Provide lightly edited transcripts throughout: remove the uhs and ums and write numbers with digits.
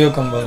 جیو کمبر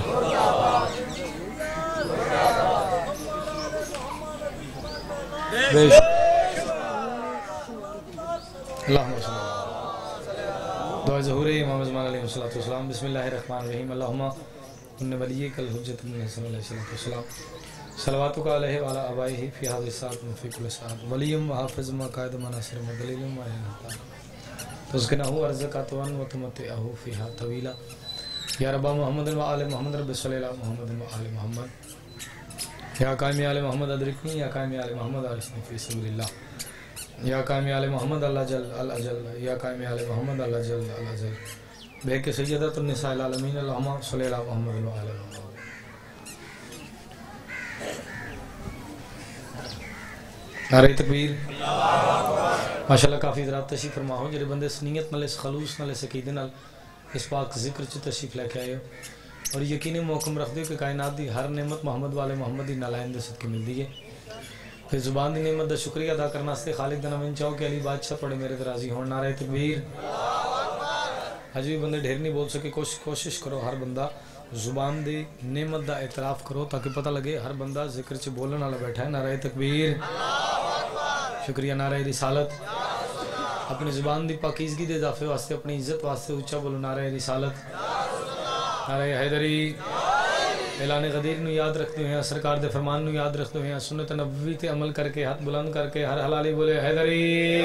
اللہم صلی اللہ دعا ظہور امام زمان علیہ السلام بسم اللہ الرحمن الرحیم اللہم ان ولیک الحجت من حسن علیہ السلام صلواتک علیہ وعلا آبائہ فی حاضر ساعت فی کل ساعت ولیم و حافظ مقائد مناصر مدلیلم و اہلتا تذکنہو ارزقاتوان و تمتعہو فیہا طویلا یا ربا محمد و آل محمد رب صلی اللہ محمد و آل محمد یا قائمی آل محمد ادرکنی یا قائمی آل محمد آرسنی فی سبیل اللہ یا قائمی آل محمد اللہ جل الاجل یا قائمی آل محمد اللہ جل الاجل بحق سیدت النساء العالمین اللہم صلی اللہ محمد و آل محمد نعرہ تکبیر ماشاءاللہ کافی حضرات تشریف فرما ہو جڑے بندے سنیت نال اس خلوص نال اس عقیدے نال اس پاک ذکر چ تشریف لے کے آئے ہو اور یقینی محکم رکھ دے کہ کائنات دی ہر نعمت محمد والے محمد دی نالائن دے صدقے ملدی ہے پھر زبان دی نعمت دا شکریہ ادا کرنا واسطے خالق دا نام چاہو کہ علی بادشاہ پڑے میرے راضی ہون نعرہ تکبیر اج بھی بندے ڈھیر نہیں بول سکے کوشش کرو ہر بندہ زبان دی نعمت دا اعتراف کرو تاکہ پتہ لگے ہر بندہ ذکر چ بولن والا بیٹھا ہے نعرہ تکبیر شکریہ نعرہ رسالت اپنی زبان دی پاکیزگی دے اضافے واسطے اپنی عزت واسطے اونچا بولو نعرہ رسالت نعرہ حیدری اعلان غدیر نو یاد رکھتے ہیں سرکار دے فرمان نو یاد رکھتے ہیں سنت نبوی تے عمل کر کے ہاتھ بلند کر کے ہر حلالی بولے حیدری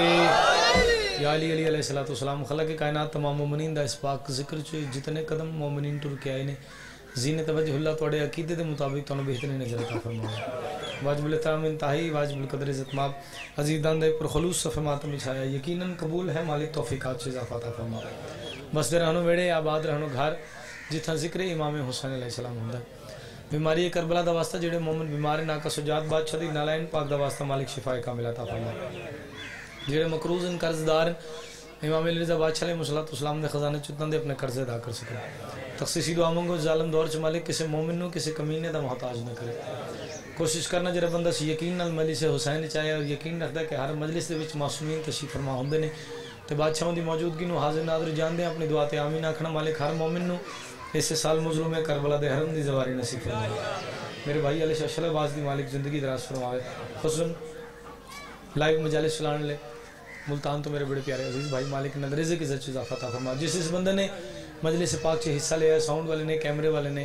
یا علی علیہ السلام خلق کائنات تمام مومنین دا اس پاک ذکر چ جتنے قدم مومنین ٹر کے آئے نے زینت وجہ اللہ توڑے عقیدے دے مطابق تانوں بہترین اجر عطا فرمائے واجب الاحترام انتہائی واجب القدر عزت ماب عزیزان دے پر خلوص صفحہ ماتم بچھایا یقیناً قبول ہے مالک توفیقات سے اضافہ عطا فرمائے بس دے رہنو ویڑے آباد رہنو گھر جتھا ذکر امام حسین علیہ السلام ہوندا بیماری کربلا دا واسطہ جڑے مومن بیمار ناکا سجاد بادشاہ دی نالائن پاک دا واسطہ مالک شفا کامل عطا فرمائے جڑے مقروض ان قرض دار امام علی رضا بادشاہ علیہ السلام دے خزانے چتن دے اپنے قرض ادا کر سکے تخصیصی دعا مانگو ظالم دور چ مالک کسی مومن نو کسی کمینے دا محتاج نہ کرے کوشش کرنا جڑا بندہ سی یقین نال مجلس حسین چاہے اور یقین رکھدا کہ ہر مجلس دے وچ معصومین تشریف فرما ہوندے نے تے بادشاہوں دی موجودگی نو حاضر ناظر جاندے اپنی دعا تے آمین آکھنا مالک ہر مومن نو اس سال مظلوم کربلا دے حرم دی زواری نصیب فرمائے میرے بھائی علی شاشل باز دی مالک زندگی دراز فرمائے حسن لائیو مجالس چلانے لے ملتان تو میرے بڑے پیارے عزیز بھائی مالک نظریزے کی عزت اضافہ عطا فرما جس اس بندے نے مجلس پاک سے حصہ لیا ہے ساؤنڈ والے نے کیمرے والے نے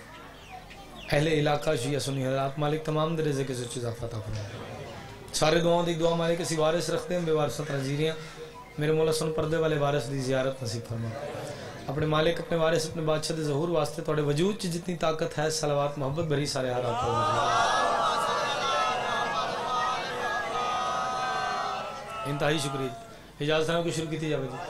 اہل علاقہ شیعہ سنی حضرات مالک تمام درجے کے عزت اضافہ عطا فرما سارے دعاؤں دی دعا مالک اسی وارث رکھتے ہیں بے وارثت رضیریاں میرے مولا سن پردے والے وارث دی زیارت نصیب فرما اپنے مالک اپنے وارث اپنے بادشاہ دے ظہور واسطے توڑے وجود چ جتنی طاقت ہے صلوات محبت بھری سارے حالات ہو انتہائی شکریہ اجازت صاحب کو شروع کی تھی جاوے جی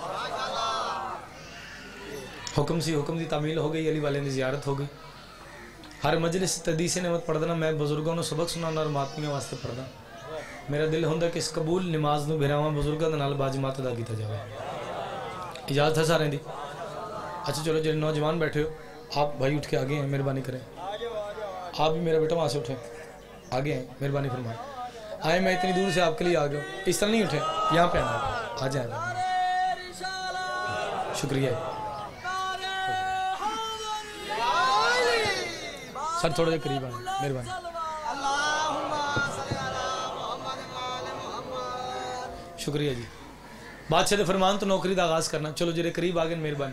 حکم سی تعمیل ہو گئی علی والے نے زیارت ہو گئی ہر مجلس تحدیث نعمت پڑھنا میں بزرگوں نے سبق سنانا اور ماتمیاں واسطے پڑھنا میرا دل ہوندا کہ اس قبول نماز نو بھراواں بزرگاں دے نال باجماعت ادا کیتا جاوے اجازت ہے سارے دی اچھا چلو جو نوجوان بیٹھے ہو آپ بھائی اٹھ کے آگے ہیں مہربانی کریں آپ بھی میرا بیٹا وہاں سے اٹھیں آگے ہیں مہربانی فرمائیں آئے میں اتنی دور سے آپ کے لیے آ گیا اس طرح نہیں اٹھیں یہاں پہ آ جائیں شکریہ سر تھوڑا جا قریب آئیں مہربانی شکریہ جی بادشاہ دے فرمان تو نوکری دا آغاز کرنا چلو جرے قریب آگے مہربانی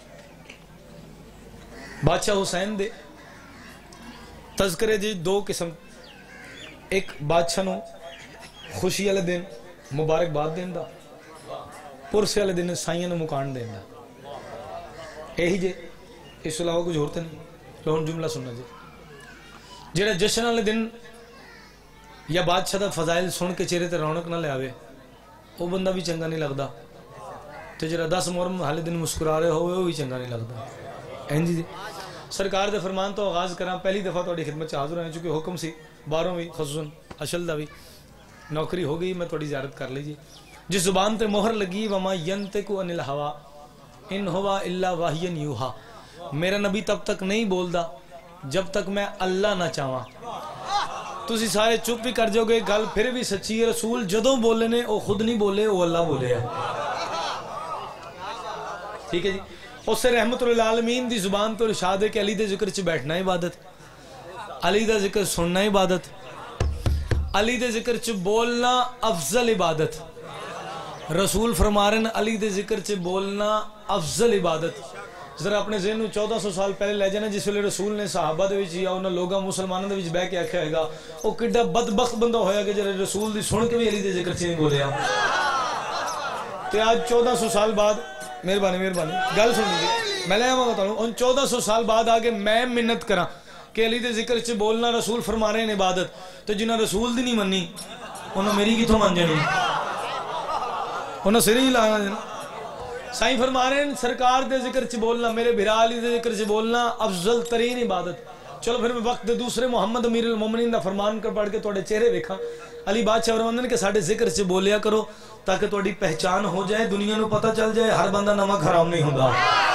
بادشاہ حسین دے تذکرے جی دو قسم ایک بادشاہ نو خوشی والے دن مبارک باد دین دا پرسے والے دن سائیاں نو مکان دین دا یہی جے اس علاوہ کچھ ہوتے نہیں لہن جملہ سننا جی جڑا جشن والے دن یا بادشاہ دا فضائل سن کے چہرے تے رونق نہ لے آوے وہ بندہ بھی چنگا نہیں لگدا تے جڑا 10 محرم حالے دن مسکرا رہے ہوئے وہ بھی چنگا نہیں لگدا اینجی جی سرکار دے فرمان تو آغاز کراں پہلی دفعہ تہاڈی خدمت چ حاضر ہیں چونکہ حکم سی باہروں بھی خصوصاً اشل دا بھی نوکری ہو گئی میں تھوڑی زیارت کر لیجیے جس زبان تے مہر لگی وما ینطق عن الہوا ان ہوا الا وحی یوحا میرا نبی تب تک نہیں بولدا جب تک میں اللہ نہ چاہواں تسی سارے چپ بھی کر جاؤ گے گل پھر بھی سچی ہے رسول جدوں بولے نے وہ خود نہیں بولے وہ اللہ بولے ہے ٹھیک ہے جی اس سے رحمت للعالمین دی زبان تو ارشاد ہے کہ علی دے ذکر چ بیٹھنا عبادت، علی دا ذکر سننا عبادت، علی دے ذکر چ بولنا افضل عبادت. رسول فرما رہے ہیں علی دے ذکر چ بولنا افضل عبادت. ذرا اپنے ذہن 1400 سال پہلے لے جانا جس ویلے رسول نے صحابہ دے وچ یا انہاں لوگاں مسلماناں دے وچ بیٹھ کے آکھیا ہوئے گا او کڈا بدبخت بندہ ہویا کہ جڑے رسول دی سن کے بھی علی دے ذکر چ نہیں بولیا. تے آج 1400 سال بعد مہربانی گل سن لیجیے میں لے آواں تانوں ان 1400 سال بعد آگے میں منت کراں کہ علی دے ذکر چ بولنا رسول فرما رہے ہیں عبادت، تو جنہاں رسول دی نہیں منی انہاں میری کتھوں من جانی، انہاں سر ہی لانا جنا. سائیں فرما رہے ہیں سرکار دے ذکر چ بولنا، میرے بھرا علی دے ذکر چ بولنا افضل ترین عبادت. چلو پھر میں وقت دے دوسرے محمد امیر المومنین دا فرمان کر پڑھ کے تواڈے چہرے ویکھاں. علی بادشاہ فرماندے نے کہ ساڈے ذکر چ بولیا کرو تاکہ تواڈی پہچان ہو جائے، دنیا نو پتہ چل جائے ہر بندہ نمک حرام نہیں ہوندا.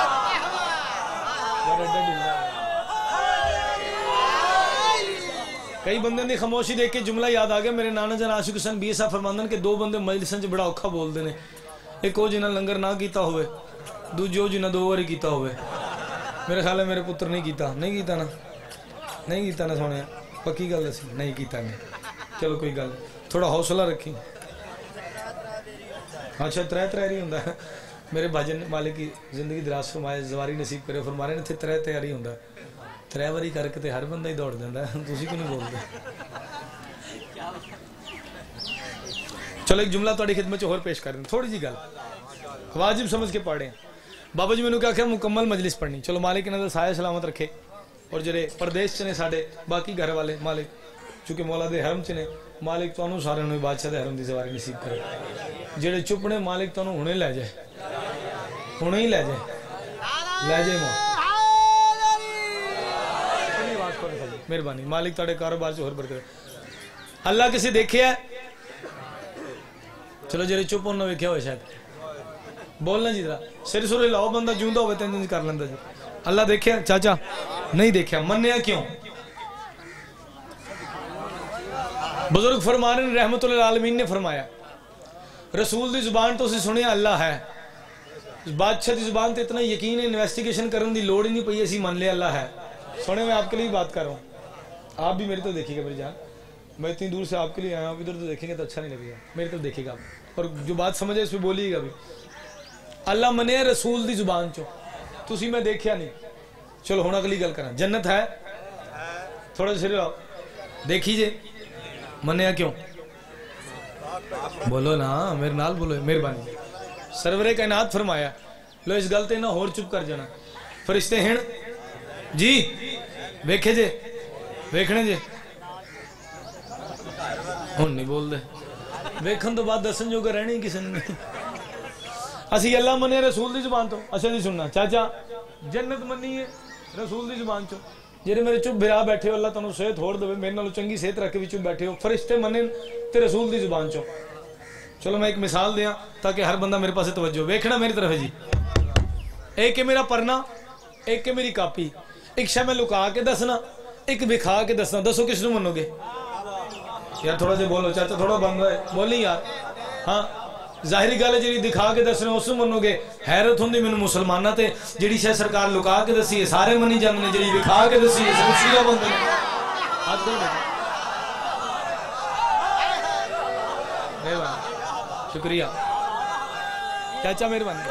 کئی بندے دی خاموشی دیکھ کے جملہ یاد آ گیا. میرے نانا جان عاشق حسین بی صاحب فرماندے کہ دو بندے مجلساں چ بڑا اوکھا بولدے نے، ایک وہ جنہاں لنگر نہ کیتا ہوئے، دوجے وہ جنہاں 2 واری کیتا ہوئے. میرے خیال ہے میرے پتر نہیں کیتا نا سونے پکی گل سی نہیں کیتا نہیں. چلو کوئی گل تھوڑا حوصلہ رکھی. اچھا 3 ہی ہوندا ہے. میرے بھاجن مالک کی زندگی دراز فرمائے زواری نصیب کرے فرما رہے نے 3 تیاری ہوندا ہے. 3 واری کر کے تے ہر بندہ ہی دوڑ جاندا ہے، تسی کیوں نہیں بولدے. چلو ایک جملہ تہاڈی خدمت چ ہور پیش کر دیں، تھوڑی جی گل واجب سمجھ کے پڑھیں. بابا جی میں نے کہا کہ مکمل مجلس پڑھنی. چلو مالک انہاں دا سایہ سلامت رکھے. اور جڑے پردیش چ نے ساڈے باقی گھر والے مالک چونکہ مولا دے حرم چ نے، مالک تانوں سارے نوں بادشاہ دے حرم دی زواری نصیب کرے. جڑے چپ نے مالک تانوں ہنے لے جائے، ہنے ہی لے جائے ماں. مہربانی مالک تاڑے کاروبار سے اور برکت. اللہ کسی دیکھے ہے؟ چلو جڑے چپ انہوں نے ویکھیا ہوئے شاید بولنا جی ذرا سر سر لاؤ بندہ جوندا ہوئے تین کر لیندہ جی. اللہ دیکھیا چاچا نہیں دیکھیا منیا کیوں؟ بزرگ فرما رہے ہیں رحمت للعالمین نے فرمایا رسول دی زبان تو اسی سنیا اللہ ہے، بادشاہ دی زبان تے اتنا یقین ہے انویسٹیگیشن کرن دی لوڑ ہی نہیں پئی، اسی مان لے اللہ ہے. سونے میں آپ کے لیے بات کر رہا ہوں، آپ بھی میری تو دیکھیے گا میری جان. میں اتنی دور سے آپ کے لیے آیا ہوں، ادھر تو دیکھیں گے تو اچھا نہیں لگے گا. میری طرف دیکھیے گا اور جو بات سمجھے اس پہ بولیے گا بھی. اللہ منے رسول دی زبان چو تسی میں دیکھیا نہیں. چلو ہن اگلی گل کرنا. جنت ہے؟ تھوڑا سر لاؤ دیکھی جے منیا کیوں؟ بولو نا میرے نال بولو. مہربانی سرور کائنات فرمایا لو اس گل تے نہ ہور چپ کر جانا. فرشتے ہیں جی ویکھے جے ویکھنے جے ہن نہیں بول دے ویکھن تو بعد دسن جو کہ رہنے ہی کسی نے. اسی اللہ منے رسول دی زبان تو اچھا نہیں سننا. چاچا جنت منی ہے رسول دی زبان چو. جڑے میرے چپ بھرا بیٹھے ہو اللہ تانوں صحت ہور دے، میرے نالوں چنگی صحت رکھ کے بھی چپ بیٹھے ہو، فرشتے منے تے رسول دی زبان چو. چلو میں ایک مثال دیاں تاکہ ہر بندہ میرے پاس توجہ ویکھنا میری طرف ہے جی. ایک ہے میرا پڑھنا، ایک ہے میری کاپی. ایک شے میں لکا کے دسنا، ایک بکھا کے دسنا. دسو کس نو منو گے؟ یار تھوڑا جے بولو چاچا تھوڑا بند ہے بولی یار. ہاں ظاہری گل ہے جی دکھا کے دسنا اس نو منو گے. حیرت ہوندی مینوں مسلماناں تے جڑی شے سرکار لکا کے دسی ہے سارے منی جاندے نے، جڑی بکھا کے دسی ہے سب سیدھا بندے نے. ہاتھ دھو مہربانی شکریہ چاچا مہربانی.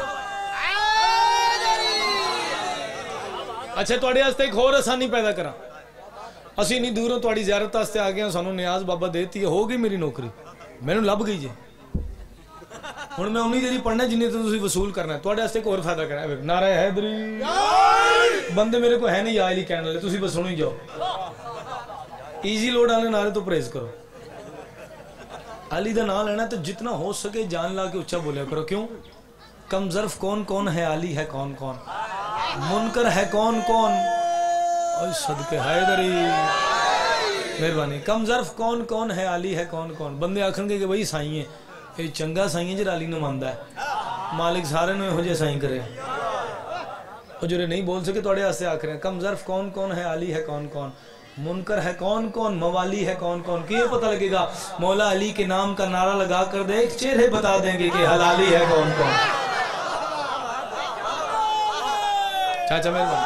اچھا تواڈے واسطے ایک اور آسانی پیدا کراں. اسی نہیں دوروں تواڈی زیارت واسطے آ گئے، سانوں نیاز بابا دیتی ہے، ہو گئی میری نوکری مینوں لب گئی جی. ہن میں انہی دیر پڑھنا جنہیں تو تسی وصول کرنا ہے. تواڈے واسطے ایک اور فائدہ کرنا ہے. نعرہ حیدری بندے میرے کو ہے نہیں یا علی کہنے والے، تسی بس سنو ہی جاؤ. ایزی لوڈ آنے نعرے تو پرہیز کرو. علی دا نام لینا تو جتنا ہو سکے جان لا کے اچھا بولیا کرو. کیوں؟ کم ظرف کون کون ہے، علی ہے کون کون، منکر ہے کون کون. صدقے حیدری مہربانی. کم ظرف کون کون ہے، علی ہے کون کون. بندے آکھن گے کہ بھائی سائیں ہے، یہ چنگا سائیں ہے جڑا علی نو ماندا ہے. مالک سارے نو ہو جے سائیں کرے. اور جو نہیں بول سکے تواڈے واسطے آکھ رہے ہیں کم ظرف کون کون ہے، علی ہے کون کون، منکر ہے کون کون، موالی ہے کون کون. کہ یہ پتہ لگے گا مولا علی کے نام کا نعرہ لگا کر دے ایک چہرے بتا دیں گے کہ حلالی ہے کون کون. چاچا مہربانی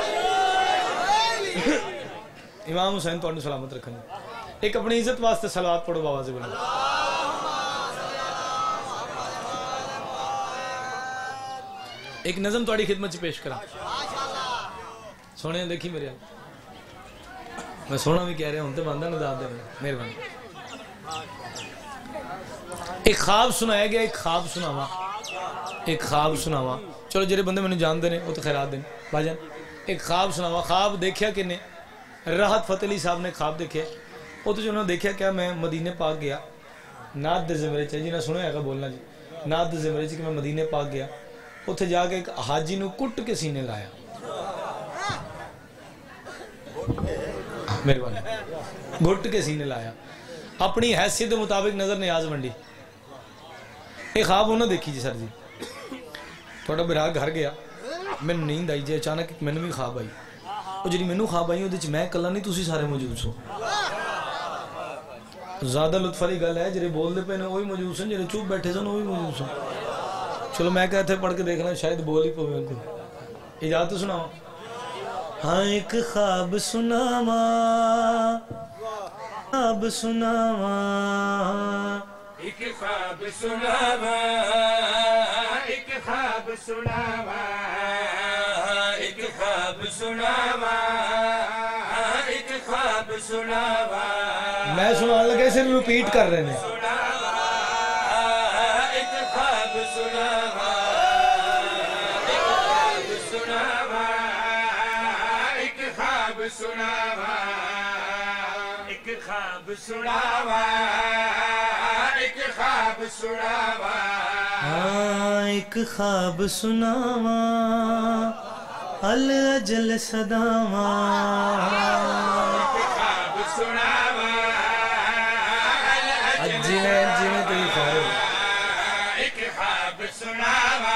امام حسین تو سلامت رکھیں ایک اپنی عزت واسطے صلوات پڑھو بابا سے بولو ایک نظم تھوڑی خدمت سے پیش کرا سونے دیکھی میرے میں سونا بھی کہہ رہا ہوں تو بندہ نظام دے مہربانی ایک خواب سنایا گیا ایک خواب سناوا چلو جڑے بندے میں جان دے وہ تو خیرات دیں بھائی ایک خواب سناوا خواب دیکھیا کہ نے راحت فتح علی صاحب نے خواب دیکھے وہ تو جو انہوں نے دیکھا کیا میں مدینے پاک گیا نعت دے زمرے چ جی نہ سنو ہے گا بولنا جی نعت دے زمرے چ کہ میں مدینے پاک گیا اتھے جا کے ایک حاجی نو کٹ کے سینے لایا مہربانی گھٹ کے سینے لایا اپنی حیثیت مطابق نظر نیاز ونڈی ایک خواب انہوں نے دیکھی جی سر جی تھوڑا برا گھر گیا میں نیند آئی جی اچانک میں نے بھی خواب آئی وہ جی میں نے خواب آئی وہ میں کلا نہیں تسی سارے موجود سو زیادہ لطف والی گل ہے جڑے بول دے پے نے وہی موجود سن جڑے چپ بیٹھے سن وہی موجود سن چلو میں کہتے پڑھ کے دیکھنا شاید بول ہی پوے کو اجازت تو سناؤ ہاں ایک خواب سناوا خواب سناوا ایک خواب سناوا ایک خواب سناوا ایک خواب سناوا ایک خواب سناوا میں سنان لگے صرف ریپیٹ کر رہے ہیں ایک خواب سناوا ایک خواب سناوا ایک خواب سناوا ایک خواب سناوا ایک خواب سناوا ہاں ایک خواب سناوا الاجل صداوا ایک خواب سناوا جی میں تو یہ خیر ایک خواب سناوا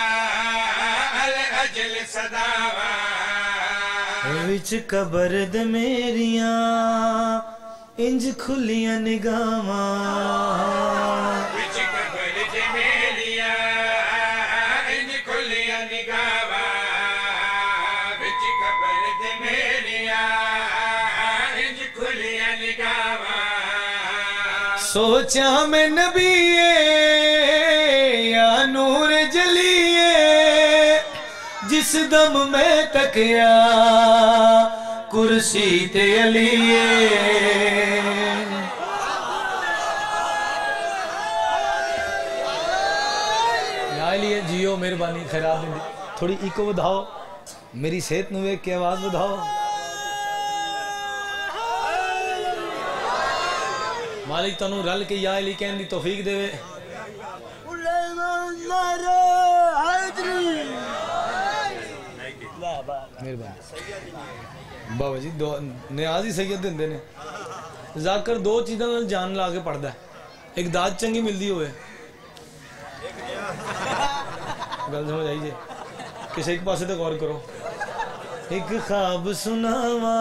الاجل صداوا وچ قبر دے میریاں انج کھلیاں نگاواں وچ قبر دے میریاں انج کھلیاں نگاواں وچ قبر دے میریاں انج کھلیاں نگاواں سوچا میں نبی یا نور جلیے جس دم میں تکیا کرسی تے علیے یا علیے جیو مہربانی خیرات دیں تھوڑی ایکو بدھاؤ میری صحت نو ایک کی آواز بدھاؤ مالک تنو رل کے یا علی کہن دی توفیق دے وے بابا جی نیاز ہی سید دن دینے ذاکر دو چیزاں جان لا کے پڑھ دا ہے ایک داد چنگی مل دی ہوئے گل سمجھ آئی جے کسی ایک پاسے تک غور کرو ایک خواب سناوا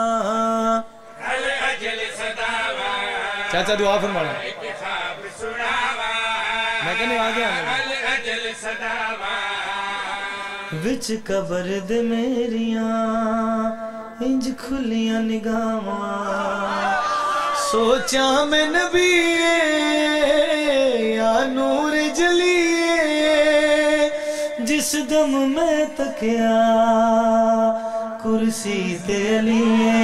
الاجل صداوا چاچا دعا فرمانا ایک خواب سناوا میں کہنے آگے آنے الاجل صداوا وچ قبر دے میریاں انج کھلیاں نگاواں سوچا میں نبی یا نور جلیے جس دم میں تکیا کرسی تے لیے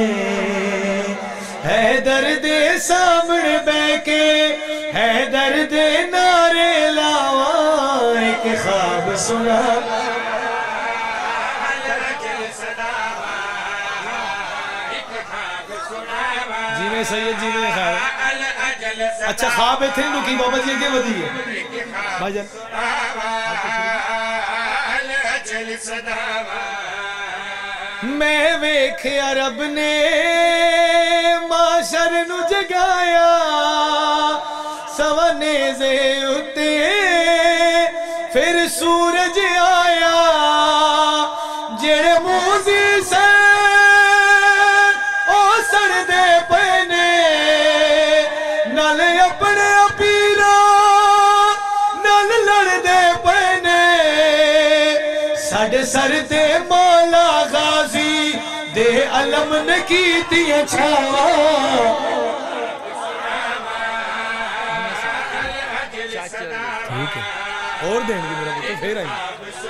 ہے درد سامنے بے کے ہے درد نعرے لاواں ایک خواب سنا جیویں سید جیویں خیر اچھا خواب ہے تھے لکی بابا جی کے ودی ہے بھائی جان میں ویکھیا رب نے معاشر نو جگایا سوانیزے اتے پھر سورج آیا جڑے موزی سے اپنے اپیرا نال لڑ دے پہنے ساڑھے سر دے مولا غازی دے علم نے کیتیاں چھاواں ٹھیک ہے اور دیں گے میرا پتر پھر آئیں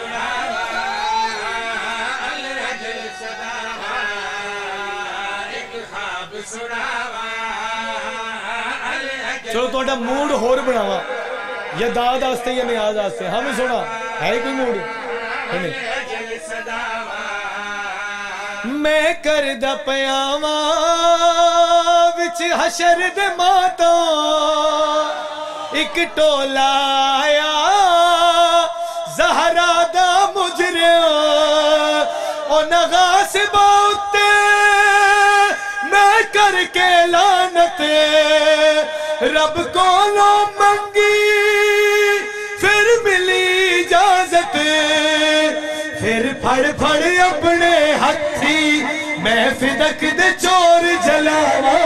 چلو تو موڈ ہور بناوا یا داد آستے یا نیاز آستے ہمیں سونا ہے کوئی موڈ میں کردہ پیاما وچ حشر دے ماتا ایک ٹولا آیا زہرا دا مجرم او نغاس باؤتے میں کر کے لعنت رب کو لو منگی پھر ملی اجازت پھر پھڑ پھڑ اپنے ہتھی میں فدق دے چور جلاوا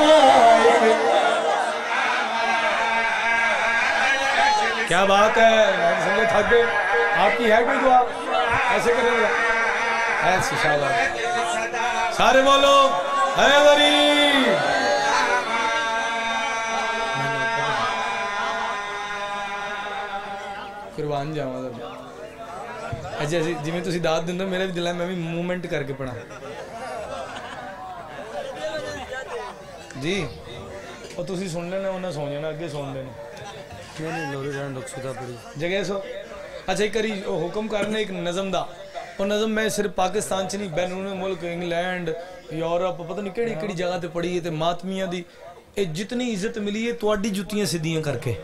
کیا بات ہے سمجھے تھک گئے آپ کی ہے کوئی دعا ایسے کریں گا ایسے شاءاللہ سارے بولو حیدری قربان جاؤں اچھا جی میں تسی داد دن میرے بھی دل ہے میں بھی مومنٹ کر کے پڑھا جی اور تسی سن لینا انہیں سو جانا اگے سن لینا جگہ سو اچھا ایک کری حکم کرنے ایک نظم دا اور نظم میں صرف پاکستان چ نہیں بین ملک انگلینڈ یورپ پتہ نہیں کیڑی کیڑی جگہ تے پڑھی ہے تے ماتمیاں دی اے جتنی عزت ملی ہے تواڈی جُتیاں سیدھیاں کر کے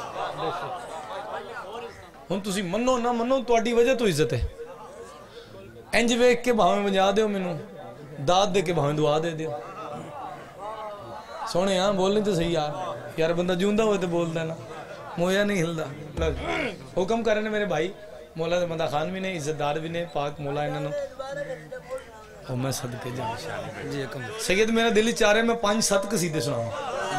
ہن تسی منو نہ منو تواڈی وجہ تو عزت ہے انج ویکھ کے بھاویں وجا دیو مینوں داد دے کے بھاویں دعا دے دیو سونے ہاں بولنے تو صحیح یار بندہ جوندا ہوئے تے بولدا ہے نا مویا نہیں ہلدا حکم کرنے میرے بھائی مولا دے بندہ خان بھی نے عزت دار بھی نے پاک مولا انہوں اور میں صدقے جا جی حکم سید میرا دل ہی چاہ رہے میں 5-7 قصیدے سناؤں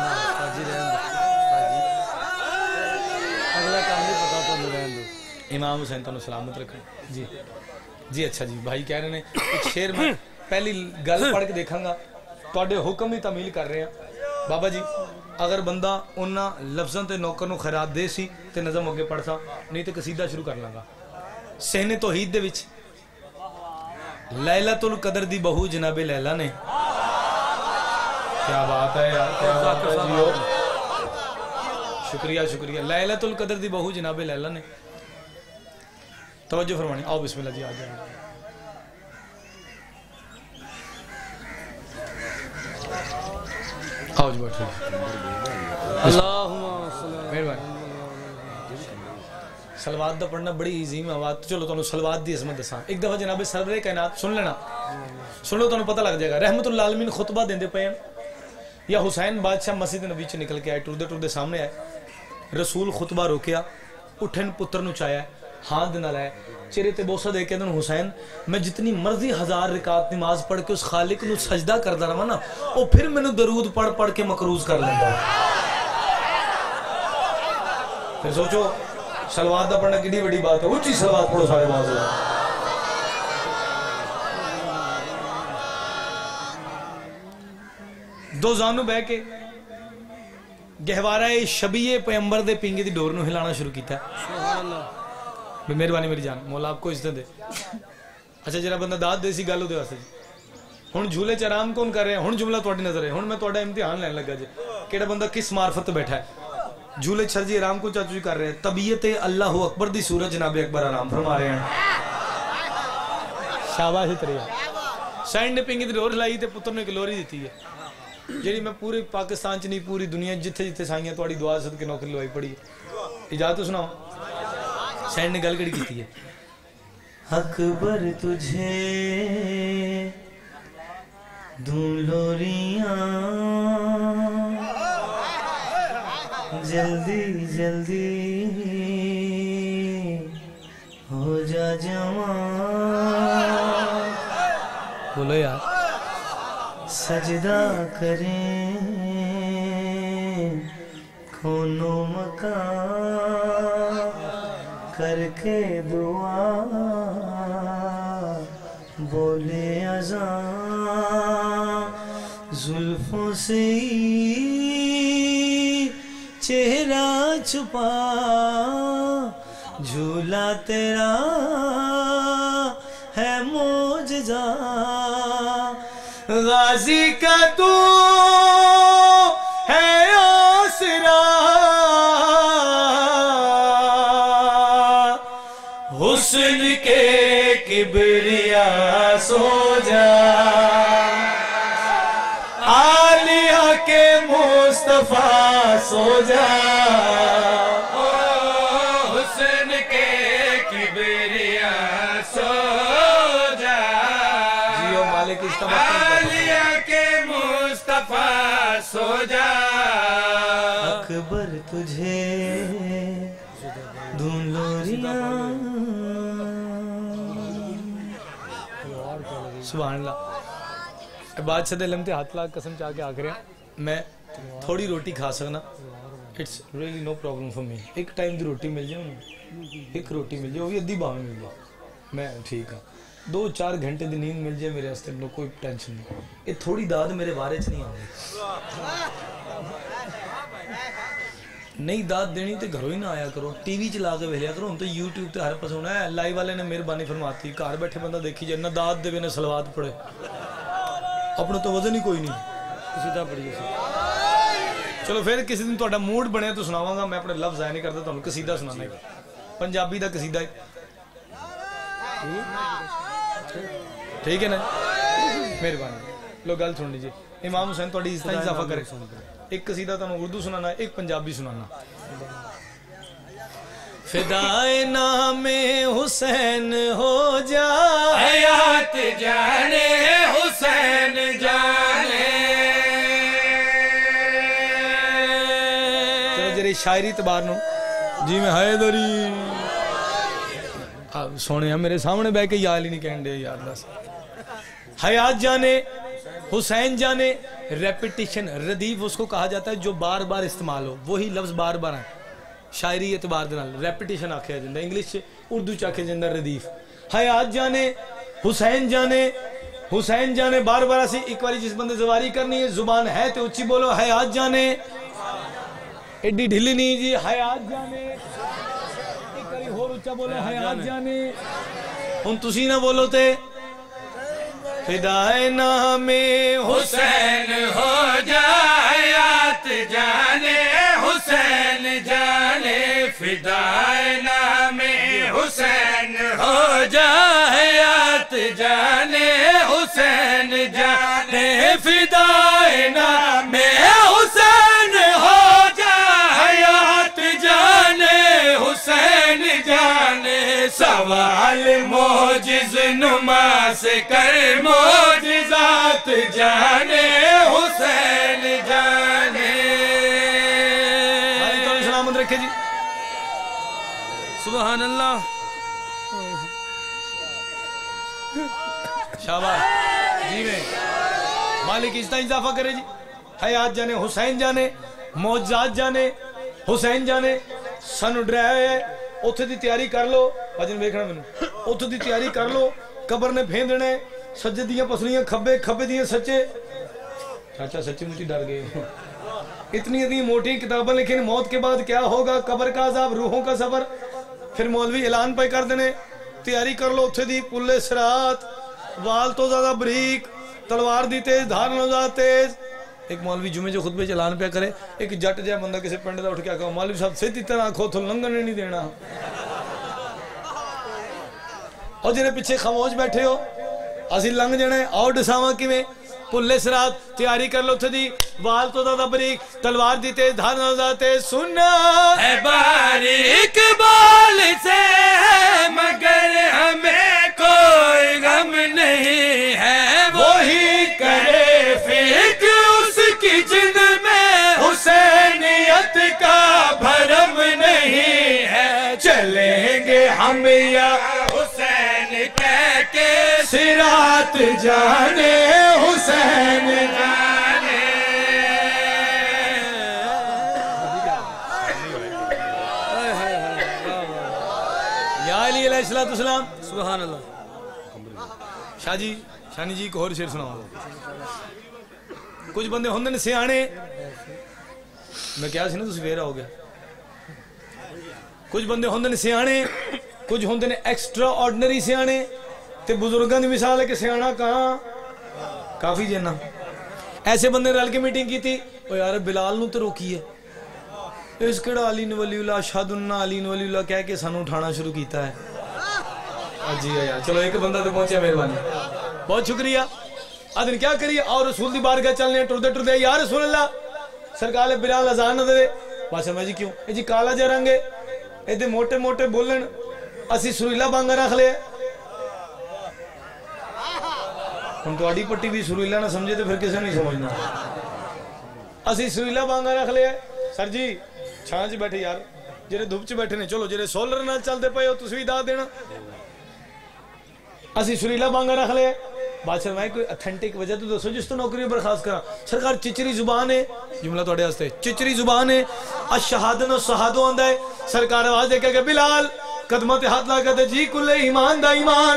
اگلا کام بھی پتا تو رہن دو امام حسین تانوں سلامت رکھیں جی جی اچھا جی بھائی کہہ رہے ہیں ایک شعر میں پہلی گل پڑھ کے دیکھاں گا تواڈے حکم ہی تعمیل کر رہے ہیں بابا جی اگر بندہ انہاں لفظاں تے نوکر نو خیرات دے سی تے نظم اگے پڑھ سا نہیں تے قصیدہ شروع کر لگا سہن توحید دے وچ لیلۃ القدر دی بہو جناب لیلا نے کیا بات ہے یار کیا بات ہے جیو شکریہ شکریہ لیلۃ القدر دی بہو جناب لیلا نے توجہ فرمانی آؤ بسم اللہ جی آ جائیں آؤ جی بیٹھو اللہم مہربانی سلوات دا پڑھنا بڑی عظیم آواز چلو تانوں سلوات دی عظمت دساں ایک دفعہ جناب سرور کائنات سن لینا سن لو تانوں پتہ لگ جائے گا رحمت اللہ العالمین خطبہ دیندے پے ہیں یا حسین بادشاہ مسجد نبی چ نکل کے آئے ٹردے ٹردے سامنے آئے رسول خطبہ روکیا اٹھن پتر نو چایا ہاتھ نال آئے چہرے تے بوسہ دے کے دن حسین میں جتنی مرضی 1000 رکعت نماز پڑھ کے اس خالق نو سجدہ کردا رہا نا او پھر مینوں درود پڑھ پڑھ کے مقروض کر لیندا پھر سوچو سلوات دا پڑھنا کتنی بڑی بات ہے اونچی سلوات پڑھو سارے باز دو زانو بہ کے گہوارہ شبیہ پیغمبر دے پنگے دی ڈور نو ہلانا شروع کیتا ہے سبحان اللہ مہربانی میری جان مولا آپ کو عزت دے اچھا جرا بندہ داد دے سی گل دے واسطے ہن جھولے چ آرام کون کر رہے ہیں ہن جملہ تواڈی نظر ہے ہن میں تواڈا امتحان لین لگا جی کیڑا بندہ کس معرفت تے بیٹھا ہے جھولے چھر جی آرام کو چاچو جی کر رہے ہیں طبیعت اللہ اکبر دی سورج جناب اکبر آرام فرما رہے ہیں شاباش تریا سائن نے پنگی تے ڈور لائی تے پتر نے گلوری دیتی ہے جیڑی میں پورے پاکستان چ نہیں پوری دنیا جتھے جتھے سائیاں تواڈی دعا صدقے نوکری لوائی پڑی اجازت سناؤ سائن نے گل کڑی کیتی ہے اکبر تجھے دوں لوریاں جلدی جلدی ہو جا جوان بولو یار سجدہ کریں کھونو مکان کر کے دعا بولے اذان زلفوں سے چہرہ چھپا جھولا تیرا ہے معجزہ غازی کا تو ہے آسرا حسن کے کبریا سو جا عالیہ کے مصطفیٰ سو جا حسن کے کبریا سو جا جیو مالک اس کا عالیہ کے مصطفیٰ سو جا اکبر تجھے دھون لوریاں سبحان اللہ بادشاہ دے لمتے ہاتھ لاکھ قسم چاہ کے آکھ رہے ہیں میں تھوڑی روٹی کھا سکنا it's really no problem for me ایک ٹائم دی روٹی مل جائے ایک روٹی مل جائے وہ بھی ادھی باہیں مل جائے میں ٹھیک ہاں 2-4 گھنٹے دی نیند مل جائے میرے واسطے کوئی ٹینشن نہیں یہ تھوڑی داد میرے بارے چ نہیں آگئی نہیں داد دینی تے گھروں ہی نہ آیا کرو ٹی وی چلا کے ویلیا کرو ہم تو یوٹیوب تے ہر پاس ہونا ہے لائیو والے نے مہربانی فرماتی گھر بیٹھے بندہ دیکھی جائے نہ داد دے نہ صلوات پڑھے اپنا تو وزن ہی کوئی نہیں سیدھا پڑھیے چلو پھر کسی دن تہاڈا موڈ بنیا تو سناواں گا میں اپنے لفظ ضائع نہیں کرتا تانوں قصیدہ سنانا ہے پنجابی دا قصیدہ ہے ٹھیک ہے نا مہربانی لو گل سن لیجیے امام حسین تہاڈی عزت اضافہ کرے ایک قصیدہ تانوں اردو سنانا ہے ایک پنجابی سنانا فدائے نام حسین ہو جا حیات جانے حسین جانے چلو جری شاعری اعتبار نو جی میں حیدری سونے میرے سامنے بیٹھ کے یاد ہی نہیں کہن دے یار دس حیات جانے حسین جانے ریپیٹیشن ردیف اس کو کہا جاتا ہے جو بار بار استعمال ہو وہی لفظ بار بار ہیں شاعری اعتبار دے نال ریپیٹیشن آکھیا جاندا انگلش چ اردو چ آکھیا جاندا ردیف حیات جانے حسین جانے بار بار اسی ایک باری جس بندے زواری کرنی ہے زبان ہے تے اچھی بولو حیات جانے ایڈی ڈھلی نہیں جی حیات جانے ایک باری ہور اچھا بولو حیات جانے ہن تسی نہ بولو تے فدائے نام حسین ہو جا حیات جانے حسین جانے فدائے نام حسین ہو جا حیات جانے حسین جانے فدائے نام حسین ہو جا حیات جانے حسین جانے سوال معجز نما سے کر معجزات جانے حسین جانے سلامت رکھے جی سبحان اللہ شاباش جی میں مالک اس طرح اضافہ کرے جی حیات جانے حسین جانے معجزات جانے حسین جانے سن ڈرائے ہے اوتھے دی تیاری کر لو بھجن ویکھنا مینوں اوتھے دی تیاری کر لو قبر نے بھیندنے سجدے دیاں پسلیاں کھبے کھبے دیاں سچے چاچا سچی مچی ڈر گئے اتنی موٹی کتابیں لکھیں موت کے بعد کیا ہوگا قبر کا عذاب روحوں کا صبر پھر مولوی اعلان پہ کر دینے تیاری کر لو اتھے دی پلے سرات وال تو زیادہ بریک تلوار دی تیز دھار نو زیادہ تیز ایک مولوی جمعے جو خطبے اعلان پہ کرے ایک جٹ جائے بندہ کسی پنڈ دا اٹھ کے کہا مولوی صاحب سیدھی طرح کھو تو لنگن نہیں دینا اور جنہیں پیچھے خاموش بیٹھے ہو اسی لنگ جنے آؤ ڈساواں کیویں پلے سرات تیاری کر لو تھے وال تو زیادہ بریک تلوار دی تیز دھار نو زیادہ تیز سننا ہے باریک بال سے مگر ہمیں کوئی غم نہیں ہے وہی کرے فکر اس کی جن میں حسینیت کا بھرم نہیں ہے چلیں گے ہم یا حسین کہہ کے صراط جانے حسین جانے یا علی علیہ السلام سبحان اللہ शाह जी शानी जी एक होर शेर सुनाओ। कुछ बंदे होंदे ने सियाणे, मैं क्या सी ना तुसीं वेरा हो गया। कुछ बंदे होंदे ने सियाणे, कुछ होंदे ने एक्स्ट्रा ऑर्डनरी सियाणे। ते बुजुर्गों की मिसाल है कि सियाणा कहाँ काफी जिन्ना। ऐसे बंदे रल के मीटिंग की थी, ओ यार बिलाल नूं तो रोकी है, इस केड़ा अली ने वलीउल्लाह अशहदुन्ना अली ने वलीउल्लाह कह के सानू उठाना शुरू किया है। जी यार चलो एक बंदा तो पहुंचा, मेहरबानी बहुत शुक्रिया। आदन क्या करिए और रसूल दी बारगाह चलने टुरदे टुरदे या रसूल अल्लाह सरकार बिलाल अजान न दे। बादशाह मैं जी क्यों, ये जी काला जा रंग है, ये मोटे मोटे बोलन, असी सुरीला बांगा रख लिया। हम थोड़ी पट्टी भी सुरीला ना समझे तो फिर किसे नहीं समझना। असी सुरीला बांगा रख लिया। सर जी छां च बैठे यार, जेरे धुप च बैठे ने, चलो जेरे सोलर नाल चलते पे हो तुसीं भी दाद देना। असी सुरीला बांगा रख लिया। बादशाह मैं कोई ऑथेंटिक वजह तो दसो जिस तो नौकरी बर्खास्त करा। सरकार चिचरी जुबान है, जुमला थोड़े वास्ते, चिचरी जुबान है। अशहादन शहादो आंदा है। सरकार आवाज दे के बिलाल कदमां ते हाथ ला के जी कुल्ले ईमान दा ईमान।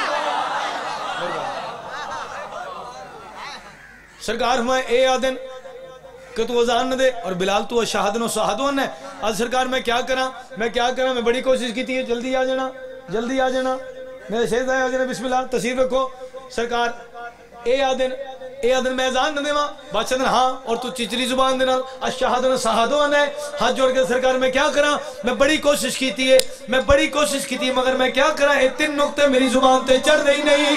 सरकार मैं ए आदन कि तू अजान न दे और बिलाल तू अशहादन शहादो है। आज सरकार मैं क्या करा, मैं बड़ी कोशिश की है, जल्दी आ जाना, जल्दी आ जाना, मेरे शेर आ जाना, बिस्मिल्लाह तस्वीर रखो। सरकार ए आदन मैं अजान न देवा। बादशाह ने हाँ, और तू चिचरी जुबान दे नाल अशहादन शहादो है। हाथ जोड़ के सरकार मैं क्या करा, मैं बड़ी कोशिश की है, मगर मैं क्या करा, ये 3 नुक्ते मेरी जुबान ते चढ़ ही नहीं।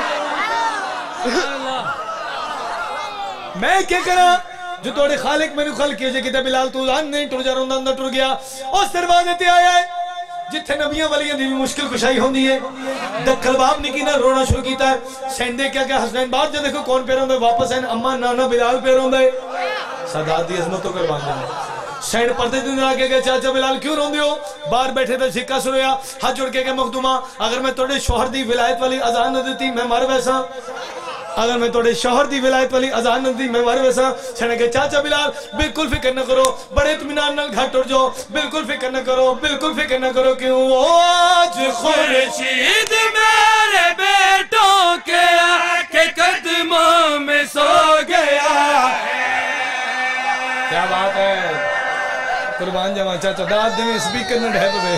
मैं क्या करा जो तोड़े खालिक मैंने खल किए कि बिलाल तू अजान नहीं टुर जा रहा, अंदर टुर गया उस दरवाजे ते आया है जिथे नबियां वालियां दी मुश्किल कुशाई होंदी है। दखल बाप ने की ना रोना शुरू किया है। सेंदे क्या क्या हसनैन बाहर जो देखो कौन पे रोंदा, वापस है अम्मा नाना बिलाल पे रोंदा है। सादात दी अजमत तो कुर्बान जाए। सैन पर्दे दिन आके गए चाचा बिलाल क्यों रोंदे हो, बाहर बैठे तो सिक्का सुरोया, हाथ जोड़ के मखदूमा अगर मैं तोड़े शोहर दी विलायत वाली अजान न देती मैं मर वैसा। अगर मैं तोड़े शोहर दी विलायत वाली अजान न दी मैं मर वैसा। सैन के चाचा बिलाल बिल्कुल फिक्र न करो, बड़े इत्मीनान नाल घर टुर जाओ, बिल्कुल फिक्र न करो, बिल्कुल फिक्र न करो। क्यों आज खुर्शीद मेरे बेटों के आके कदमों में सो गया है। क्या बात है, कुर्बान जावा चाचा, दाद में स्पीकर न ढह पे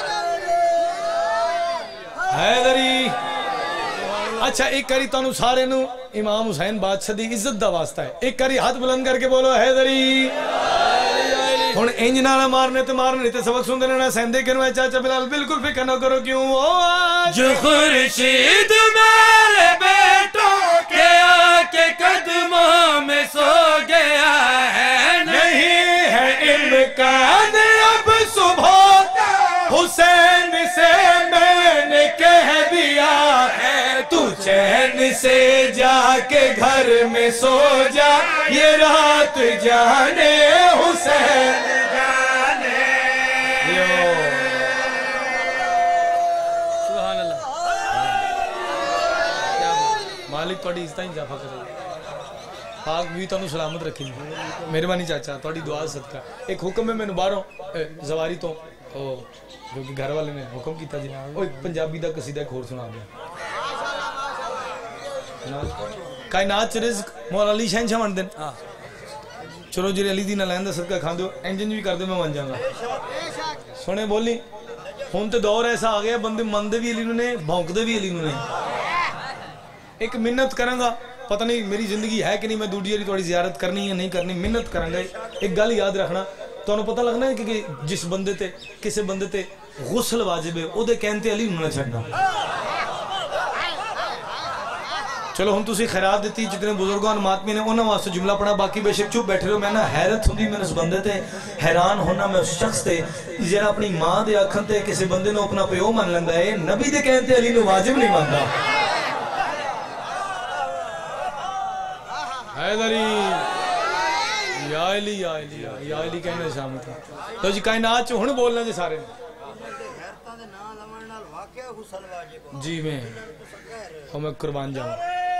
हैदरी। अच्छा एक करी तानू सारे नु इमाम हुसैन बादशाह दी इज्जत दा वास्ता है, एक करी हाथ बुलंद करके बोलो हैदरी। हुण इंज ना मारने ते मारने ते सबक सुनदे रहना। सेंदे क्यों है चाचा बिलाल, बिल्कुल फिक्र न करो। क्यों आज खुर्शीद मेरे बेटों के आके कदमों में सो गया है। नहीं है इम्कान अब सुबह हुसैन से मैंने कह दिया है, तू चैन से जाके घर में सो जा, ये रात जाने हुसैन जाने। सुभान अल्लाह, मालिक थोड़ी इज्जत इजाफा करे, पाक भी तुहानू सलामत रखी। मेहरबानी चाचा, थोड़ी दुआ सदका। एक हुक्म है मैनू बाहरों जवारी तो जो कि घर वाले ने हुक्म किया जी, वो एक पंजाबी का कसीदा एक होर सुना दिया। कायनात च रिज़्क मौला अली शहनशाह मंगदे। चलो जी अली दी नालैन दा सदका खांदे हो, इंजन भी कर दो मैं मान जाऊंगा। सुने बोली हुण तो दौर ऐसा आ गया, बंदे मनदे भी अली ने, भौंकदे भी अली ने। एक मिन्नत करांगा, पता नहीं मेरी जिंदगी है कि नहीं, मैं दूजी बारी थोड़ी जियारत करनी है नहीं करनी, मिन्नत करांगा। एक गल याद रखना, तुहानू पता लगना है कि जिस बंदे ते किसी बंदे ते गुस्ल वाजिब है ओदे कहने ते अली ना छड्डना। चलो हुण तुसीं खैरात दित्ती, जितने बुजुर्गों मातमी ने उन्हां वास्ते जुमला पढ़ा, बाकी बेशक चुप बैठे रहो। मैं ना हैरत हुंदी मैं उस बंदे ते, हैरान होना मैं उस शख्स ते जिहड़ा अपनी मां दे आखण ते किसी बंदे नूं अपना प्यो मान लैंदा है, नबी दे कहने ते अली नूं वाजिब नहीं मानदा। हैदरी या अली या अली या अली कहने शामिल था। तो जी कायनात च हुण बोलना जी सारे जी मैं कुर्बान जाऊं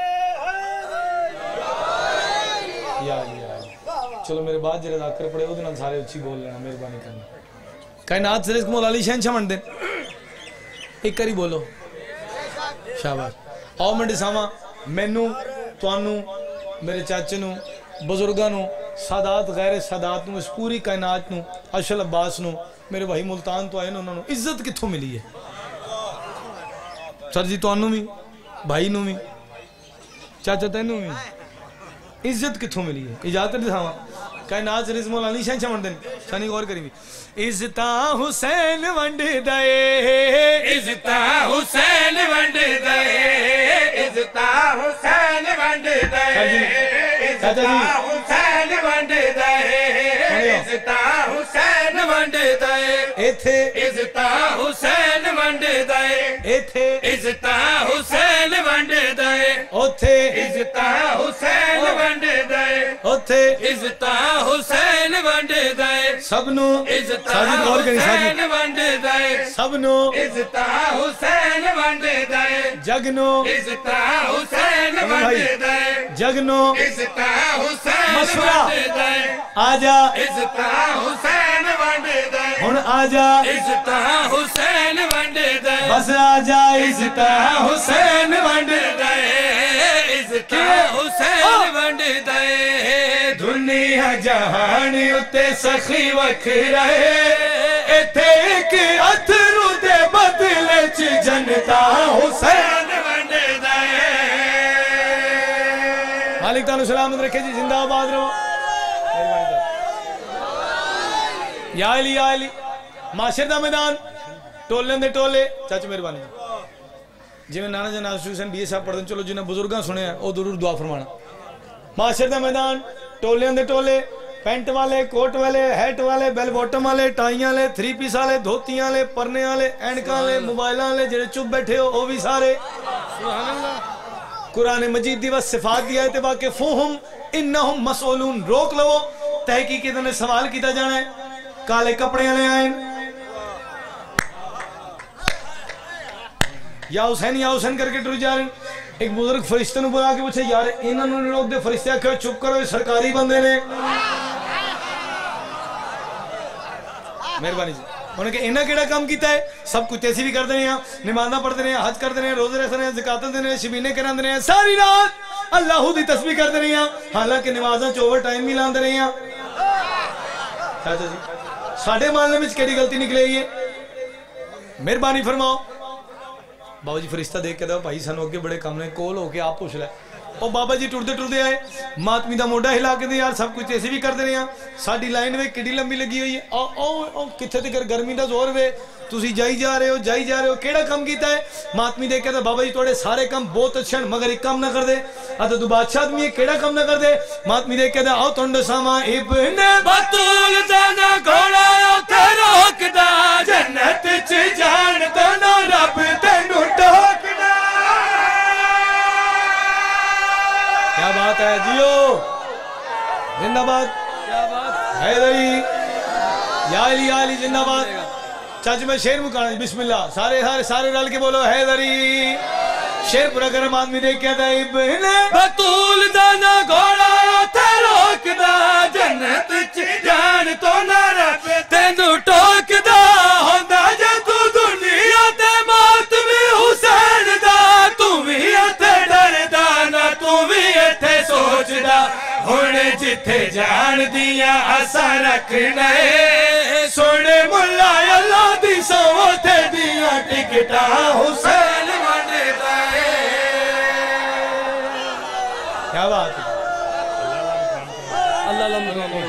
या चलो मेरे बाद जरा जाकर पड़े वो सारे उच्ची बोल लेना, मेहरबानी करना। कायनात से रिज़्क मौला अली शहनशाह मंगदे, एक करी बोलो शाबाश। آؤ میں دساواں مینوں تانوں میرے چاچے نوں بزرگاں نوں سادات غیر سادات نوں اس پوری کائنات نوں اشل عباس نوں میرے بھائی ملتان تو آئے انہوں نے عزت کتھوں ملی ہے سر جی تانوں بھی بھائی نوں بھی چاچا تینوں بھی عزت کتھوں ملی ہے اجازت دساواں کائنات سے رزم اللہ شان چمن دین شانی غور کری عزتا حسین ونڈ دے عزتا حسین ونڈ دے عزتا حسین ونڈ دے عزتا حسین ونڈ دے عزتا حسین ونڈ دے ایتھے عزتا حسین ونڈ دے ایتھے عزتا حسین ونڈ دے اوتھے عزتا حسین ونڈ دے اوتھے عزتا حسین ونڈ دے سب نو عزتا ساجد غور کری حسین ساجد ونڈ دے سب نو عزتا حسین ونڈ دے جگ نو عزتا حسین ونڈ دے جگ نو عزتا حسین مشورہ ونڈ دے آجا عزتا حسین ونڈ دے ہن آجا عزتا حسین ونڈ دے بس آجا عزتا حسین ونڈ دے عزتا حسین ونڈ دے دنیا جہان اتے سخی وکھ رہے ایتھے ایک اتھرو دے بدلے چ جنتا حسین ونڈ دے مالک تعالی سلامت رکھے جی زندہ آباد رہو یا علی یا علی معاشر دا میدان ٹولن دے ٹولے چاچو مہربانی جی میں نانا جان ناصر حسین بی اے صاحب پڑھن چلو جنہیں بزرگاں سنے ہیں او ضرور دعا فرمانا معاشر دا میدان ٹولن دے ٹولے پینٹ والے کوٹ والے ہیٹ والے بیل باٹم والے ٹائیاں والے تھری پیس والے دھوتیاں والے پرنے والے اینکاں والے موبائلاں والے جڑے چپ بیٹھے ہو او بھی سارے سبحان اللہ قرآن مجید دی بس صفات دی آیت واقفوہم انہم مسئولون روک لو تحقیقی نے سوال کیتا جانا ہے کالے کپڑے والے آئیں یا حسین کر کے ٹر جا رہے ہیں ایک بزرگ فرشتے نو بلا کے پوچھے یار انہاں نوں لوگ دے فرشتے آکھے چپ کرو سرکاری بندے نے مہربانی جی انہوں نے کہ انہاں کیڑا کام کیتا ہے سب کچھ ایسی بھی کر دے ہیں نمازاں پڑھ دے ہیں حج کر دے ہیں روزے رکھ دے ہیں زکات دے ہیں شبینے کران دے ہیں ساری رات اللہ دی تسبیح کر دے ہیں حالانکہ نمازاں چ اوور ٹائم بھی لاندے رہے ہیں چاچا جی ساڈے محلے وچ کیڑی غلطی نکلے گی مہربانی فرماؤ بابا جی فرشتہ دیکھ کے دو بھائی سانو اگے بڑے کام نے کول ہو کے آپ پوچھ لے او بابا جی ٹردے آئے ماتمی دا موڈا ہلا کے دے یار سب کچھ ایسے بھی کر دے رہے ہیں ساڈی لائن وے کڈی لمبی لگی ہوئی ہے او کتھے تک گرمی دا زور وے تسی جائی جا رہے ہو کیڑا کام کیتا ہے ماتمی دیکھ کے بابا جی تھوڑے سارے کام بہت اچھے ہیں مگر ایک کام نہ کر دے تو بادشاہ آدمی ہے کیڑا کام نہ کر دے ماتمی دیکھ کے آؤ تھنڈ ساواں ابن بطول جانا گھوڑا اوتھے روکدا جنت چ جان تو نہ رب تینوں ٹوکدا کیا بات ہے جیو زندہ باد کیا بات حیدری یا علی زندہ باد چاچو میں شیر مکانا بسم اللہ سارے رل کے بولو حیدری شیر پورا کرم آدمی دیکھ کے دا ابن بطول جانا گھوڑا اوتھے روکدا جنت چ جان تو نہ رب تینوں ٹوکدا ہوندا جے تو دنیا تے موت بھی حسین دا تو بھی ایتھے ڈردا نہ تو بھی ایتھے سوچدا ہن جتھے جان دیاں اساں رکھنا ہے سونے ملا اللہ دی سو تے دیاں ٹکٹاں حسین ونڈدا ہے کیا بات ہے اللہ لمبا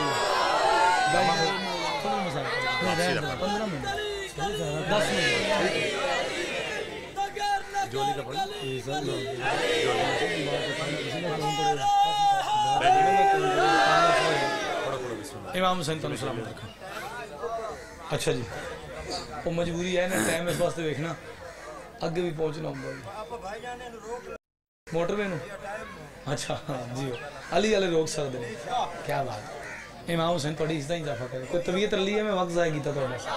امام حسین تعالیٰ سلامت رکھا اچھا جی وہ مجبوری ہے نا ٹائم اس واسطے دیکھنا اگے بھی پہنچنا ہوں موٹر وے نو اچھا جی علی والے روک سکتے ہیں کیا بات امام حسین تھوڑی عزت ہی اضافہ کرے کوئی طبیعت رلی ہے میں وقت ضائع کیتا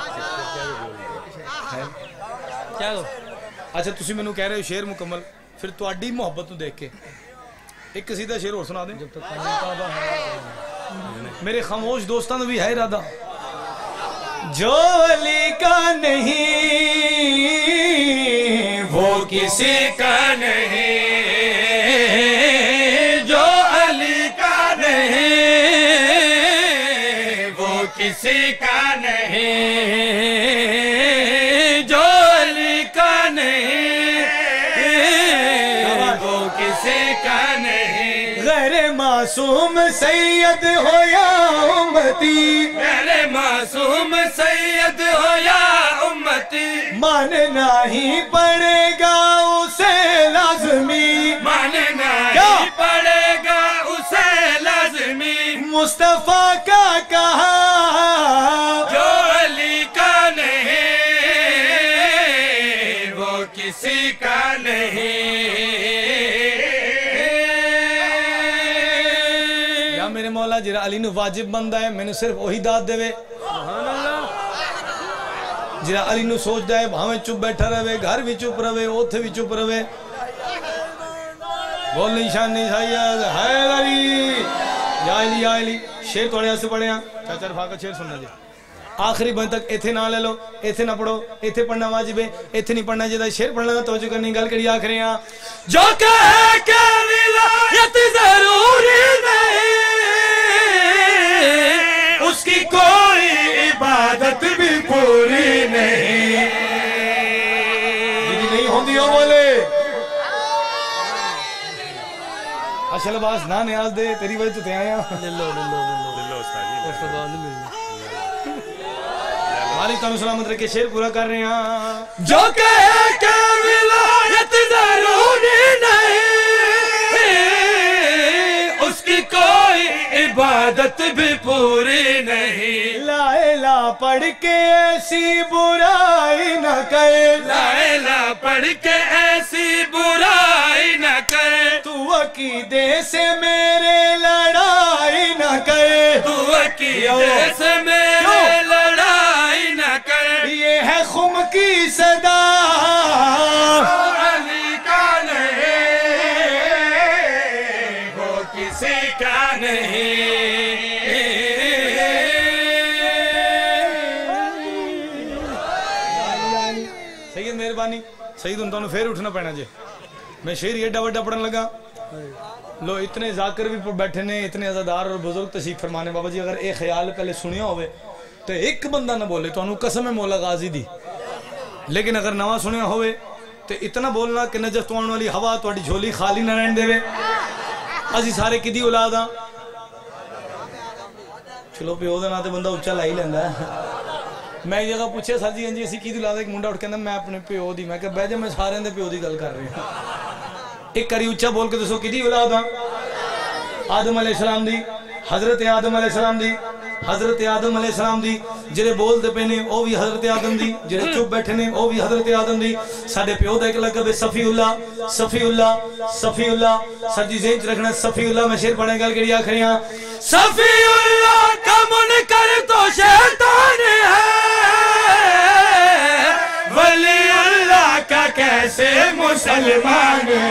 کیا اچھا تسی مینوں کہہ رہے ہو شعر مکمل پھر تہاڈی محبت نو دیکھ کے ایک قصیدہ شعر اور سنا دیں جب تک میرے خاموش دوستان بھی ہے ارادہ جو علی کا نہیں وہ کسی کا نہیں جو علی کا نہیں، وہ کسی کا نہیں جو علی کا نہیں، وہ کسی کا نہیں۔ غیر معصوم سید ہو یا امتی، غیر معصوم سید ہو یا امتی، ماننا ہی پڑے گا اسے لازمی، ماننا ہی پڑے گا اسے لازمی، مصطفیٰ کا کہا جو علی کا نہیں وہ کسی کا نہیں۔ یا میرے مولا جرا علی نو واجب بندہ ہے میں نے صرف وہی داد دے وے، جرا علی نو سوچ دے بھاویں چپ بیٹھا رہے، گھر بھی چپ رہے، اوتھے بھی چپ رہے، بول نشان نہیں سید حیدر علی یا علی یا علی۔ شیر توڑے سے پڑھے ہیں چاچا رفا کا شیر سننا جی، آخری بند تک ایتھے نہ لے لو، ایتھے نہ پڑھو، ایتھے پڑھنا واجب ہے، ایتھے نہیں پڑھنا جیدہ شیر پڑھنا توجہ کرنی گل کری آخری ہیں۔ جو کہے کہ ولایت ضروری نہیں، اس کی کوئی عبادت بھی پوری نہیں۔ جی نہیں ہوندی ہو بولے اشل عباس نہ نیاز دے تیری وجہ تو تے آیا مالک تانو سلامت رکھے شیر پورا کر رہے ہیں۔ جو کہے کہ ولایت ضروری نہیں، اس کی کوئی عبادت بھی پوری نہیں۔ لا الہ پڑھ کے ایسی برائی نہ کرے، لا الہ پڑھ کے ایسی برائی نہ کرے، تو عقیدے سے میرے لڑائی نہ کرے، تو عقیدے سے میرے لڑائی نہ کرے۔ یہ ہے خم کی صدا علی کا نہیں وہ کسی کا نہیں۔ سید مہربانی سید انتوں پھر اٹھنا پینا جی، میں شیر ایڈا وڈا پڑھن لگا، لو اتنے ذاکر بھی بیٹھے نے، اتنے عزادار اور بزرگ تشریف فرمانے۔ بابا جی اگر ایک خیال پہلے سنیا ہوئے تو ایک بندہ نہ بولے تو انہوں قسم ہے مولا غازی دی، لیکن اگر نواں سنیا ہوئے تو اتنا بولنا کہ نجف توان والی ہوا توڑی جھولی خالی نہ رہن دے وے۔ ازی سارے کدی اولاد ہاں، چلو پیو دے ناتے بندہ اچھا لائی لیندہ ہے۔ میں ایک جگہ پوچھے سر جی انجی اسی کی دی اولاد ایک منڈا اٹھ کے میں اپنے پیو دی، میں کہ بے جب میں سارے اندے پیو دی گل کر رہے ہیں، ایک کری اچھا بول کے دسو کدی اولاد ہاں؟ آدم علیہ السلام دی، حضرت آدم علیہ السلام دی، حضرت آدم علیہ السلام دی، جڑے بول دے پینے او بھی حضرت آدم دی، جڑے چپ بیٹھے نے او بھی حضرت آدم دی۔ ساڑھے پیو دا ایک لقب ہے صفی اللہ، صفی اللہ، صفی اللہ، سر جی ذہن چ رکھنا صفی اللہ۔ میں شیر پڑھنے گل کری آخری ہاں۔ صفی اللہ کا منکر تو شیطان ہے، ولی اللہ کا کیسے مسلمان ہے۔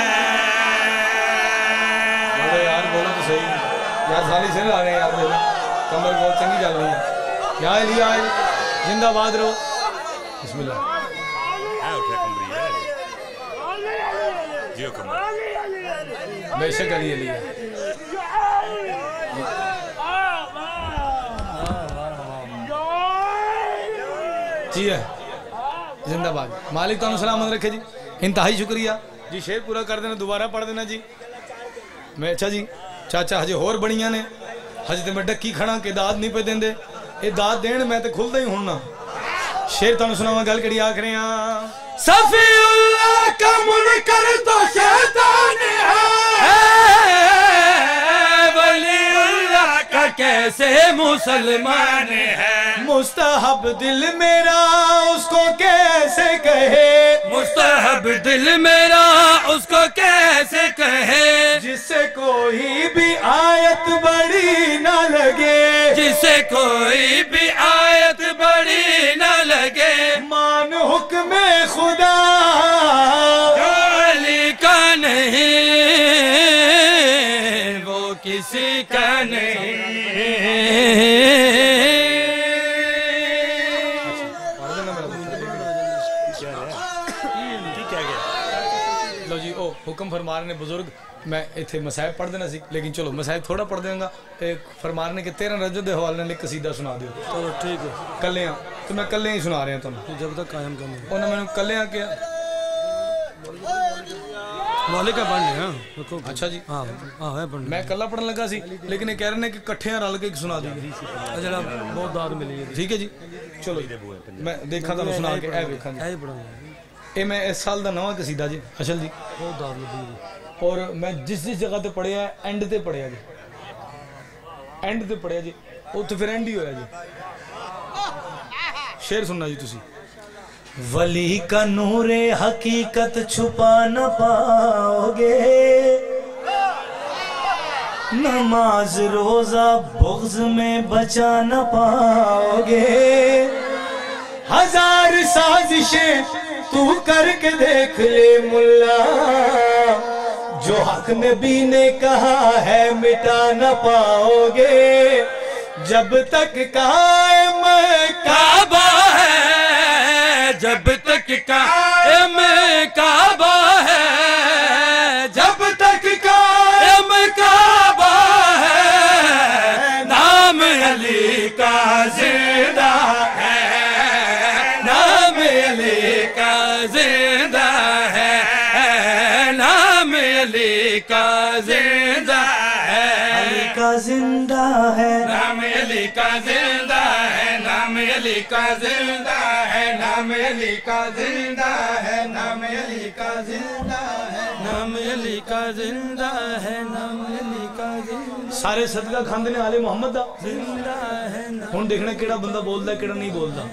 یار بولو تو صحیح یار، سالی سے آ رہے ہیں یار، کمر بہت چنگی چل رہی ہے۔ یا علی آئے زندہ باد رہو، بسم اللہ۔ بے شک علی علی ہے جی ہے، زندہ باد۔ مالک تانوں سلامت رکھے جی، انتہائی شکریہ جی۔ شیر پورا کر دینا، دوبارہ پڑھ دینا جی۔ میں اچھا جی چاچا ہجے ہور بڑیاں نے، ہجے تے میں ڈکی کھڑا کہ داد نہیں پہ دین دے، اے داد دین میں تے کھل دے ہی ہونا۔ شیر تانوں سناواں گل کڑی آکھ رہے ہیں۔ صفی اللہ کا منکر تو شیطان ہے، ولی اللہ کا کیسے مسلمان ہے۔ مستحب دل میرا اس کو کیسے کہے، مستحب دل میرا اس کو کیسے کہے، جس سے کوئی بھی آیت بڑی نہ لگے، جس سے کوئی بھی آیت بڑی نہ لگے۔ مان حکم خدا جو علی کا نہیں وہ کسی کا نہیں۔ हुक्म फरमा रहे ने बुजुर्ग मैं इत्थे मसाहिब पढ़ देना सी लेकिन चलो मसाहिब थोड़ा पढ़ देंगा फरमा रहे ने कि 13 रजब के हवाले नाल एक कसीदा सुना दियो चलो ठीक है कल्ले तो मैं कल्ले ही सुना रहा तुहानू जब तक कायम करने उन्होंने मैंने कल्ले क्या वाले का पढ़ लिया देखो अच्छा जी हाँ हाँ है पढ़ मैं कल्ला पढ़न लगा सी लेकिन ये कह रहे हैं कि कट्ठियां रल के सुना दी जरा बहुत दाद मिली है ठीक है जी चलो मैं देखा तुहानू सुना के ए वेखां जी ऐ पढ़ा ये मैं इस साल का नवा कसीदा जी असल जी बहुत दाद मिली और मैं जिस जगह ते पढ़िया एंड ते पढ़िया जी एंड ते पढ़िया जी उत्थे फिर एंड ही होया जी शेर सुनना जी तुसी वली का नूरे हकीकत छुपा न पाओगे नमाज रोजा बुग़्ज़ में बचा न पाओगे हजार साजिशें तू करके देख ले मुल्ला जो हक नबी ने कहा है मिटा न पाओगे जब तक कायम काबा है जब तक कायम काबा है जब तक कायम काबा है नाम अली का जिंदा है नाम अली का जिंदा है नाम अली का जिंदा है अली का जिंदा है नाम अली का जिंदा है नाम अली का जिंदा है नाम अली का जिंदा है नाम अली का जिंदा है नाम अली का जिंदा है नाम अली का जिंदा सारे सदका खांदे ने आले मोहम्मद दा जिंदा है हुण देखना केड़ा बंदा बोलदा केड़ा नहीं बोलदा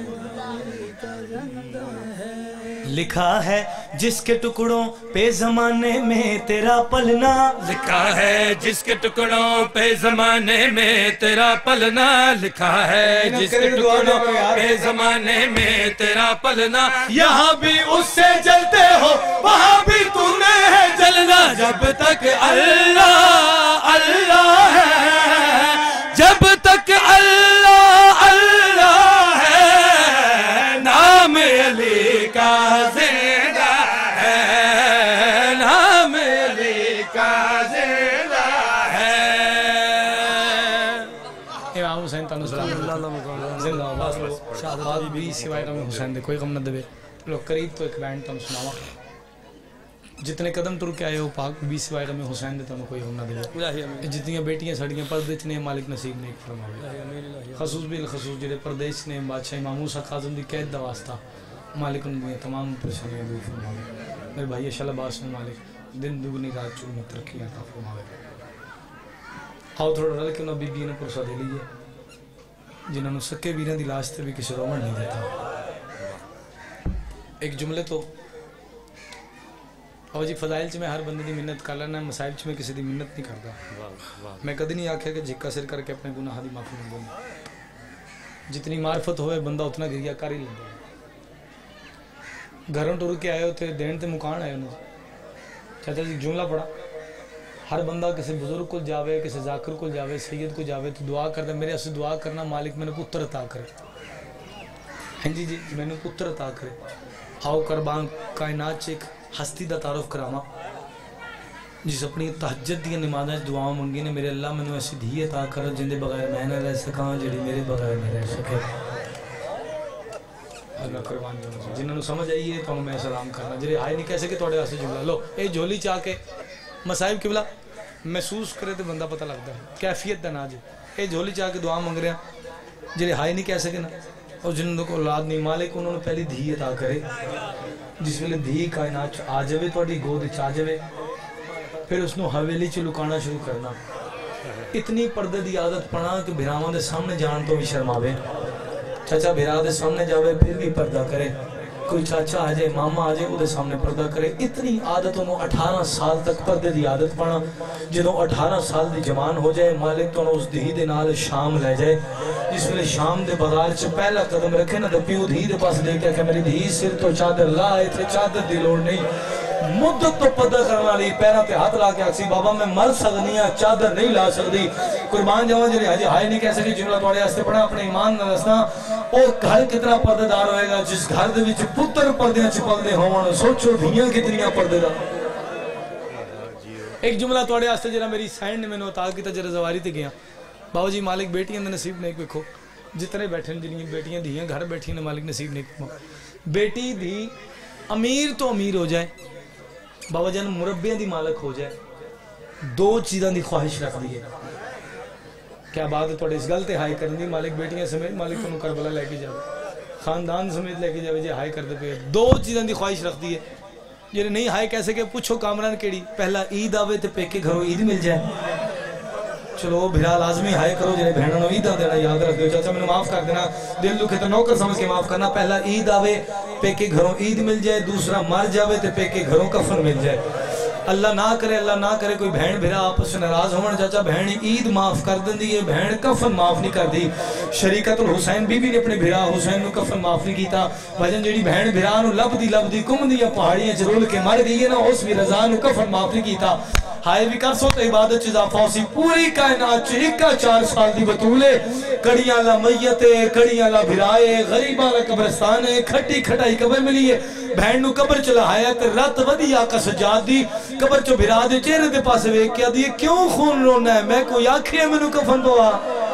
लिखा है जिसके टुकड़ों पे जमाने में तेरा पलना लिखा है जिसके टुकड़ों पे जमाने में तेरा पलना लिखा है जिसके टुकड़ों पे जमाने में तेरा पलना यहाँ भी उससे जलते हो वहाँ भी तूने है जलना जब तक अल्लाह अल्लाह है जब तक अल्लाह अल्लाह है नाम अली का जिंदा है नाम अली का जिंदा है इमाम हुसैन तनु सलाम जिंदाबाद शहादत भी सिवाय इमाम हुसैन दे कोई गम न देवे लो करीब तो एक बैंड तुम सुनावा जितने कदम तुर के आए हो पाक भी सिवाय इमाम हुसैन दे तुम कोई गम न देवे जितनी बेटियां सड़ियां पर्दे च ने मालिक नसीब ने फरमावे खसूस बिल खसूस जेडे परदेश ने बादशाह इमाम मूसा काज़िम दी कैद दा वास्ता मालिक उनकी तमाम परेशानियां दूर फरमावे मेरे भाई शलबास में मालिक दिन दुगनी रात चौगुनी तरक्की अता फरमावे आओ थोड़ा रल के उन्होंने बीबी ने पुरसा दे लीजिए जिन्होंने सके वीर की लाश से भी किसी रोमन नहीं देता एक जुमले तो और जी फजाइल च मैं हर बंदे की मिन्नत कर लेना मसाइब च मैं किसी की मिन्नत नहीं करता मैं कभी नहीं आख्या कि झिक्का सिर करके अपने गुनाह की माफ़ी मंगूंगा जितनी मार्फत होए बंदा उतना गिरिया कर ही लेंदा घरों टुर के आए होते देन ते मुकान आए उन्होंने चाचा जी जुमला पढ़ा हर बंदा किसी बुजुर्ग को जावे किसी जाकिर को जावे सैयद को जावे तो दुआ करता मेरे असि दुआ करना मालिक मैंने पुत्र अता करे हाँ जी जी मैंने पुत्र अता करे आओ करबान कायनात एक हस्ती का तारुफ करावा जिस अपनी तहज्जुद दी नमाज़ां दुआवां मंगी ने मेरे अल्लाह मैंने ऐसी धी अता कर जिंदे बगैर मैं ना रह सका जिहड़ी मेरे बगैर नहीं रह सके अल्लाह कुर्बान जाओ जिन्होंने समझ आई है तो मैं सलाम करना जिहड़े आए नहीं कह सके तुहाडे वास्ते जुमला लो ये झोली चा के मसाहिब किबला महसूस करे तो बंदा पता लगता है कैफियत का नाज ये झोली चा के दुआ मंग रहा जिहड़े हाय नहीं कह सके ना और जिन्होंने को औलाद नहीं मालिक उन्होंने पहली धी अता करे जिस वेले धी कायनात आ जाए थोड़ी गोद च आ जाए फिर उसनों हवेली च लुकाना शुरू करना इतनी पर्दे की आदत पना कि भिरावां दे सामने जान तो भी शर्मावे चाचा भिरा दे सामने जावे फिर भी पर्दा करे कोई चाचा आ जाए मामा आ जाए वो सामने पर्दा करे इतनी आदत उन्होंने 18 साल तक पर्दे की आदत पना जो 18 साल की जवान हो जाए मालिक तो उस धी दे नाल शाम ले जाए जिस वे शाम के बाजार च पहला कदम रखे ना तो प्यू धी के पास लेके आखे मेरी धी सिर तो चादर ला इतने चादर की लोड़ नहीं मुद्दत तो पता करने वाली पैरों ते हाथ ला के आखसी बाबा मैं मर सकनी हाँ चादर नहीं ला सकती कुर्बान जावा जी हजे हाय नहीं कह सकी जुमला थोड़े वास्ते पढ़ा अपने ईमान नाल दसना और घर कितना पर्देदार होएगा जिस घर दे विच पुत्र पर्दे च पलदे होवन सोचो धीयां कितनियां पर्देदार ایک جملہ توڑے آستے جرا میری سائن نے میں نے اتاق کی تا جرا زواری تے گیا باو جی مالک بیٹیاں دے نصیب نہیں کوئی کھو جتنے بیٹھے جنہیں بیٹیاں دیاں گھر بیٹھی نے مالک نصیب نہیں کھو بیٹی دی امیر تو امیر ہو جائے بابا جان مربیاں دی مالک ہو جائے دو چیزاں دی خواہش رکھ دی ہے کیا بات ہے توڑے اس گلتے ہائی کرن دی مالک بیٹیاں سمیت مالک کنو کربلا لے کے جاوے خاندان سمیت لے کے جاوے جے ہائی کر دے پہ دو چیزاں دی خواہش رکھ دی ہے جنہیں نہیں ہائی کیسے کہ پوچھو کامران کیڑی پہلا عید آوے تے پیکے گھروں عید مل جائے چلو بھرا لازمی ہائے کرو جنہیں بہنوں عید آ دینا یاد رکھ دو چاچا میں نے معاف کر دینا دل دکھے تو نوکر سمجھ کے معاف کرنا پہلا عید آوے پیکے گھروں عید مل جائے دوسرا مر جاوے تے پیکے گھروں کفن مل جائے اللہ نہ کرے کوئی بہن بھرا آپس سے ناراض ہون چاچا بہن عید معاف کر دن دی بہن کفن معاف نہیں کر دی شریکت الحسین بی بی نے اپنے بھرا حسین نو کفن معاف نہیں کیتا بھجن جیڑی بہن بھرا نو لب دی کم دی پہاڑیاں چرول کے مر گئی ہے نا اس بھی رضا نو کفن معاف نہیں کیتا ہائے بھی کر سو تو عبادت چیزا فوسی پوری کائنات چیکا 4 سال دی بطولے کڑیاں لا میتے کڑیاں لا بھرائے غریباں لا قبرستانے کھٹی کھٹائی قبر ملی ہے بہن نو قبر چلا آیا تے رات ودی آقا سجاد دی قبر چو بھرا دے چہرے دے پاسے ویک کیا دی کیوں خون رونا ہے میں کوئی آکھی ہے میں نو کفن دوا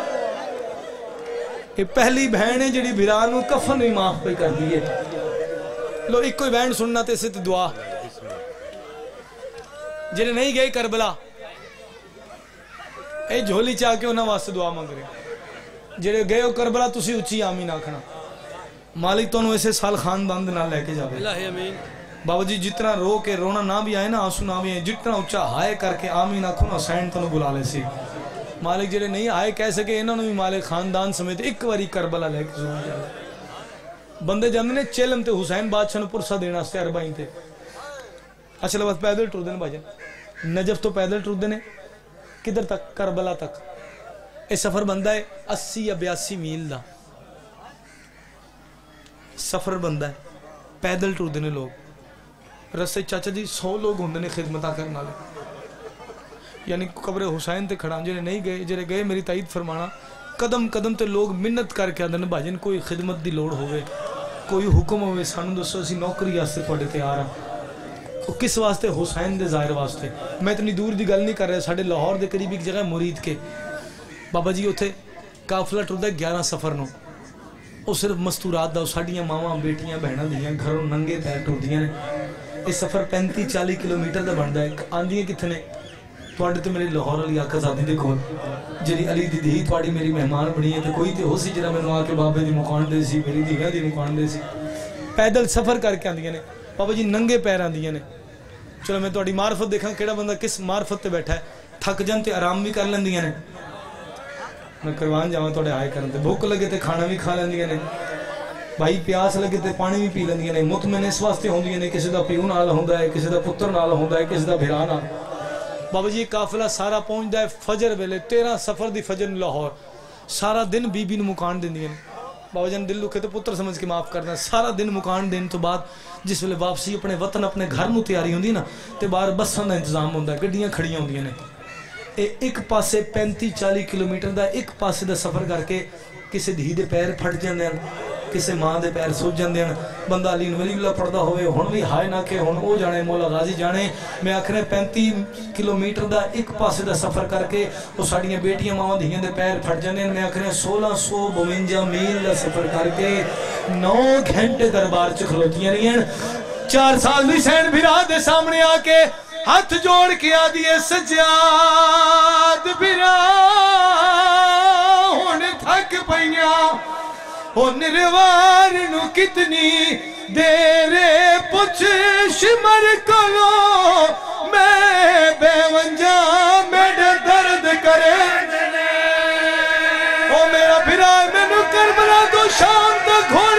یہ پہلی بہن ہے جڑی بھرا نو کفن بھی معاف پہ کر دیئے لو ایک کوئی بہن سننا تے سے دعا جنہیں نہیں گئے کربلا اے جھولی چاہ کے انہاں واسطے دعا مانگ رہے جنہیں گئے ہو کربلا تسی اچھی آمین آکھنا مالک تو انہوں ایسے سال خاندان دے نہ لے کے جاوے بابا جی جتنا رو کے رونا نہ بھی آئے نا آنسو نہ بھی آئے جتنا اچھا ہائے کر کے آمین آکھو نا سینڈ تو بلا لے سی مالک جنہیں نہیں آئے کہہ سکے انہوں نے بھی مالک خاندان سمیت ایک واری کربلا لے کے ضرور جاوے بندے جاندے نے چیلم تے حسین بادشاہ نے پرسہ دینا ستے اربائیں تے اچھا لباس پیدل ٹر دینے باجا نجف تو پیدل ٹر دینے کدھر تک کربلا تک اے سفر بندہ ہے 80 یا 82 میل دا سفر بندہ ہے پیدل ٹر دینے لوگ رسے چاچا جی 100 لوگ ہوندے نے خدمتہ کرنا لے یعنی قبر حسین تے کھڑا جنہیں نہیں گئے جنہیں گئے میری تائید فرمانا قدم قدم تے لوگ منت کر کے آدھنے باجن کوئی خدمت دی لوڑ ہوئے کوئی حکم ہوئے سانو دوستو اسی نوکری آستے پڑھے تے آ رہا کس واسطے حسین دے ظاہر واسطے میں اتنی دور دی گل نہیں کر رہے ساڑھے لاہور دے قریب ایک جگہ مرید کے بابا جی ہوتے کافلہ ٹر دے 11 سفر نو وہ صرف مستورات دا ساڑھیاں ماما بیٹیاں بہنہ دیاں گھروں ننگے پیر ٹر دیاں اس سفر 35-40 کلومیٹر دا بڑھدا ہے آندیاں کتنے توڑے تو میرے لاہور علی آقا زادی دے کھول جری علی دی دی توڑی میری مہمان بڑی ہے تو کوئی تے ہو سی جرہ میں نوا کے بابے دی مکان دے سی میری دیگاں دی مکان دے سی پیدل سفر کر کے آندیاں نے بابا جی ننگے پیر آندیاں نے چلو میں توڑی معرفت دیکھاں کیڑا بندہ کس معرفت تے بیٹھا ہے تھک جان تے آرام بھی کر لیندیاں نے میں کروان جاواں توڑے آئے کرن تے بھوک لگے تے کھانا بھی کھا لیندیاں نے بھائی پیاس لگے تے پانی بھی پی لیندیاں نے مطمئن اس واسطے ہوندیاں نے کسی دا پیو نال ہوندا ہے کسی دا پتر نال ہوندا ہے کسی دا بھرا نال بابا جی قافلہ سارا پہنچدا ہے فجر ویلے 13 سفر دی فجر لاہور سارا دن بی بی نو مکان دیندیاں بابا جان دل لکھے تو پتر سمجھ کے معاف کرنا سارا دن مکان دین تو بعد جس ویلے واپسی اپنے وطن اپنے گھر نو تیاری ہوندی نا تے باہر بساں دا انتظام ہوندا ہے گڈیاں کھڑیاں ہوندیاں نے ایک پاسے 35-40 کلومیٹر دا ایک پاسے دا سفر کر کے کسے دھی دے پیر پھٹ جاندے ہیں کسے ماں دے پیر سوج جاندے ہیں بندہ علی ولی اللہ پڑھدا ہوئے ہن بھی ہائے نہ کہ ہن او جانے مولا غازی جانے میں آکھنے 35 کلومیٹر دا ایک پاسے دا سفر کر کے او ساڈیاں بیٹیاں ماواں دھیاں دے پیر پھٹ جاندے ہیں میں آکھنے 1652 میل دا سفر کر کے 9 گھنٹے دربار چ کھلوتیاں نہیں ہیں 4 سال دی سین بھرا دے سامنے آ کے ہاتھ جوڑ کے آدیے سجاد بھرا ہن تھک پئیاں او نروار نو کتنی دیرے پچھ شمر کلو میں بے ونجا میڈے درد کرے او میرا بھرا میں نو کربلا تو شام تک گھوڑ